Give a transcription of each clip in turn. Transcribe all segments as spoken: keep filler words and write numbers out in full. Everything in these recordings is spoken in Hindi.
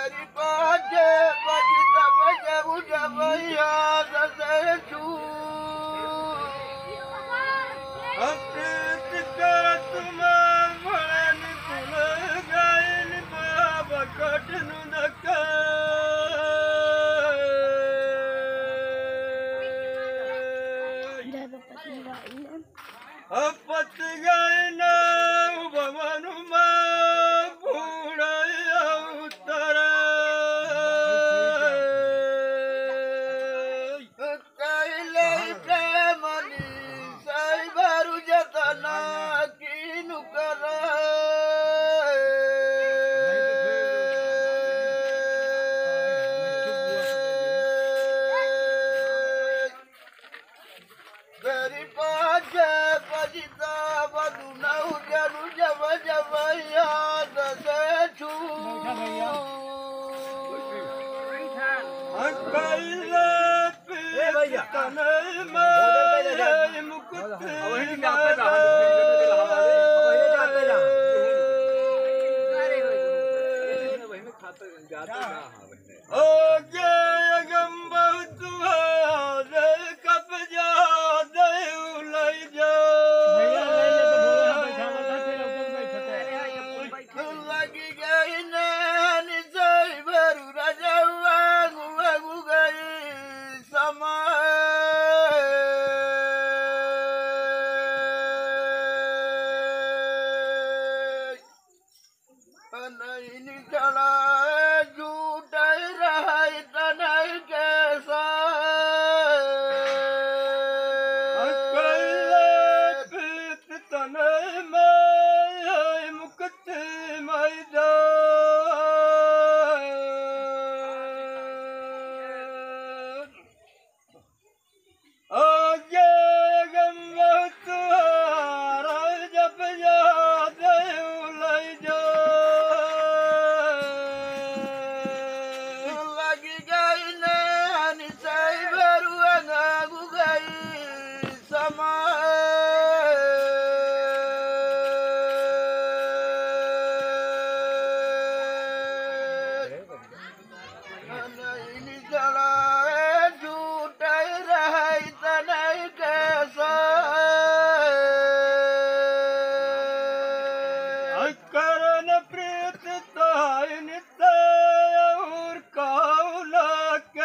अपत गायना भवनुमा भूड़या उत्तर कैले मनी साई बारू जतना कीनु कर गरी पाँच पजिता बदुना उजनु जब जब याद से छू कैले पीत तनय में मुकुट ओ गे अगम बहुत कप जा लगी गई नैनी सही भरू राजा वागू वागू गई समय नहीं निकला झूठ रहा तनय कैसा तनय में मुकुट मैदा आगे गम तुहारा जब याद उलझ जा लगी गई नैनी सही भरू अंगागू गई समय करण प्रीत ताय नित्य और काउला के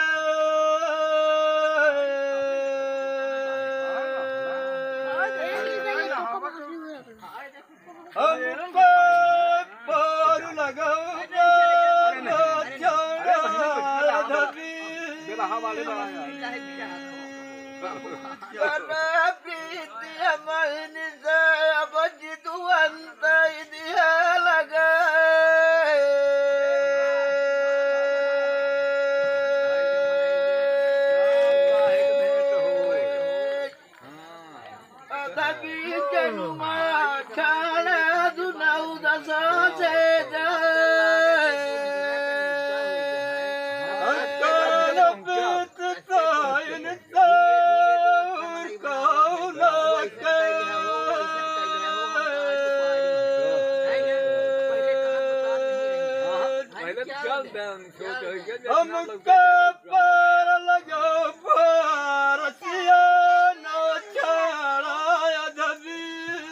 हमको पार लगाओ प्रीति मन से अब जितुअंत दिया लगा तभी जनुमा छाड़ा दुनाऊ दशा से हमका पार लगा पारसिया नो छाड़ा धबी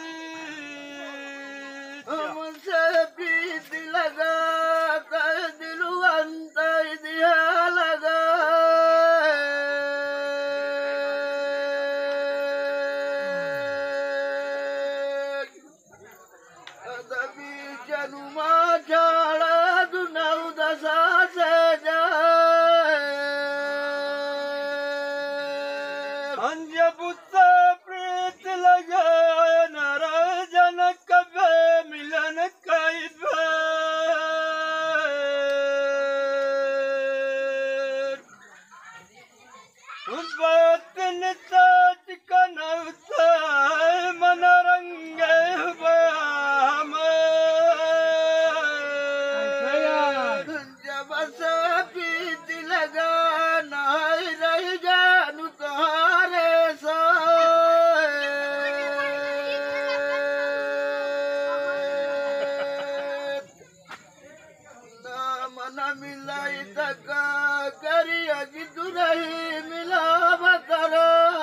हमसे प्रीत लगा कर दिलु अंत दिया लगा धबी जनुमा छाड़ा दुनाऊ दशा से जा न मिलाई तक करिया कि तू नहीं मिला बतर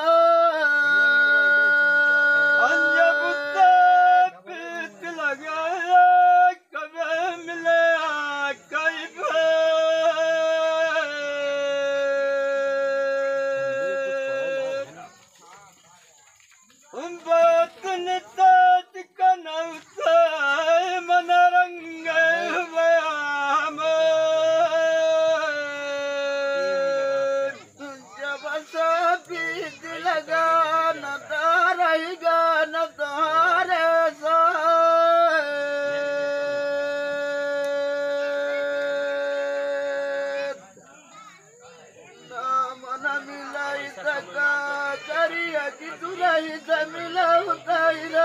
करिया कि तू रही से मिला उतारा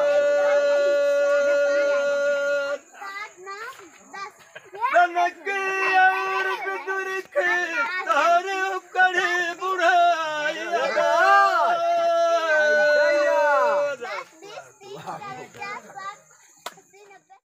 Namaste.